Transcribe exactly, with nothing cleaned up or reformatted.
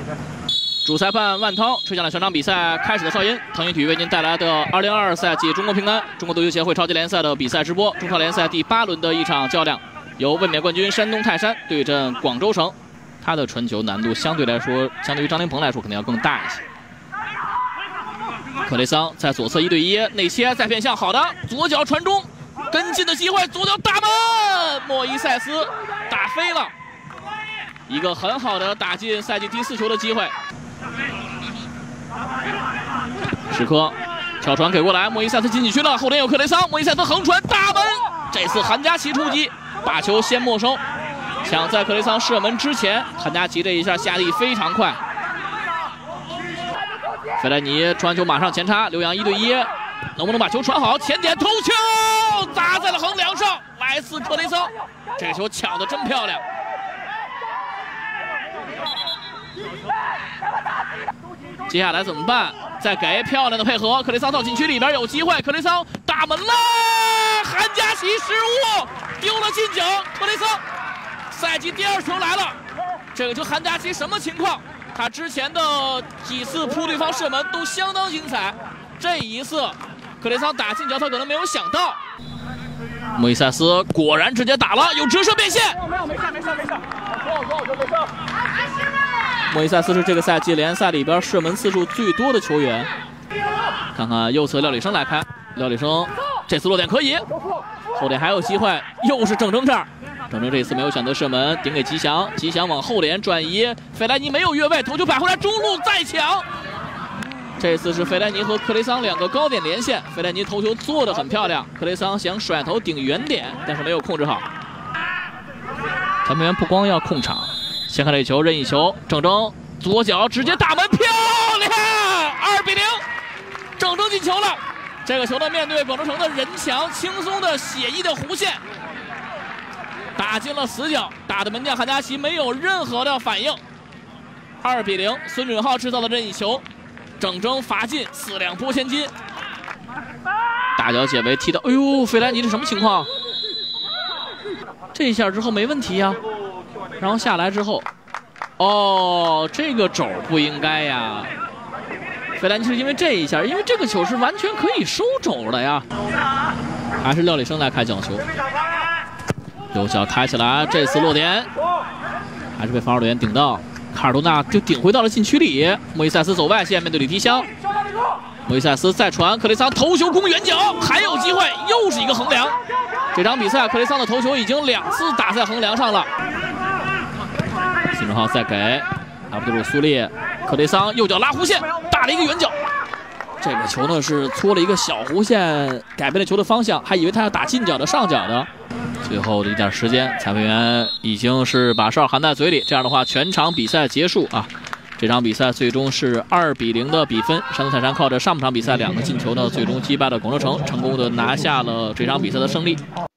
主裁判万涛吹响了全场比赛开始的哨音。腾讯体育为您带来的二零二二赛季中国平安中国足球协会超级联赛的比赛直播。中超联赛第八轮的一场较量，由卫冕冠军山东泰山对阵广州城。他的传球难度相对来说，相对于张琳芃来说，可能要更大一些。克雷桑在左侧一对一内切，再变向，好的左脚传中，跟进的机会，左脚打门，莫伊塞斯打飞了，一个很好的打进赛季第四球的机会。 时刻，小传给过来，莫伊塞斯进禁区了，后点有克雷桑，莫伊塞斯横传大门，这次韩佳奇出击，把球先没收，抢在克雷桑射门之前，韩佳奇这一下下力非常快。费莱尼传球马上前插，刘洋一对一，能不能把球传好？前点头球砸在了横梁上，莱斯克雷桑，这个球抢得真漂亮。 接下来怎么办？再给漂亮的配合，克雷桑到禁区里边有机会，克雷桑打门了，韩佳奇失误，丢了进角，克雷桑赛季第二球来了。这个球韩佳奇什么情况？他之前的几次扑对方射门都相当精彩，这一次克雷桑打进角，他可能没有想到。莫伊塞斯果然直接打了，有折射变线。没有，没事，没事，没事。走走走，没事。 莫伊塞斯是这个赛季联赛里边射门次数最多的球员。看看右侧廖礼生来开，廖礼生这次落点可以，后点还有机会，又是郑铮这儿。郑铮这次没有选择射门，顶给吉祥，吉祥往后点转移，费莱尼没有越位，头球摆回来，中路再抢。这次是费莱尼和克雷桑两个高点连线，费莱尼头球做得很漂亮，克雷桑想甩头顶远点，但是没有控制好。裁判员不光要控场。 先看这球，任意球，郑铮左脚直接打门，漂亮，二比零，郑铮进球了。这个球呢，面对广州城的人墙，轻松的写意的弧线，打进了死角，打的门将韩佳奇没有任何的反应。二比零，孙准浩制造的任意球，郑铮罚进，四两拨千斤。大脚解围踢到，哎呦，费莱尼这什么情况？这一下之后没问题呀、啊。 然后下来之后，哦，这个肘不应该呀。费莱尼是因为这一下，因为这个球是完全可以收肘的呀。还是廖礼生来开角球，右脚开起来，这次落点还是被防守队员顶到，卡尔多纳就顶回到了禁区里。莫伊塞斯走外线面对里皮香，莫伊塞斯再传，克雷桑头球攻远角，还有机会，又是一个横梁。这场比赛克雷桑的头球已经两次打在横梁上了。 孙准浩再给阿卜杜鲁苏利，克雷桑右脚拉弧线，打了一个远角。这个球呢是搓了一个小弧线，改变了球的方向，还以为他要打近角的上角的。最后的一点时间，裁判员已经是把哨含在嘴里。这样的话，全场比赛结束啊！这场比赛最终是二比零的比分。山东泰山靠着上半场比赛两个进球呢，最终击败了广州城，成功的拿下了这场比赛的胜利。